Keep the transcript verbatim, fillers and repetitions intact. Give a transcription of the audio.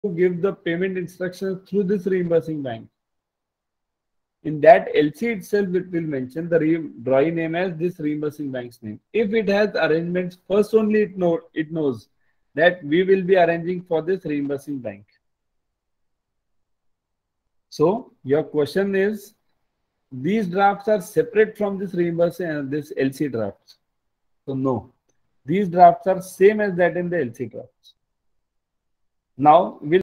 give the payment instructions through this reimbursing bank. In that L C itself, it will mention the drawee name as this reimbursing bank's name. If it has arrangements, first only it know it knows that we will be arranging for this reimbursing bank. So your question is, these drafts are separate from this reimbursing and this L C drafts. So no, these drafts are same as that in the L C drafts. Now we'll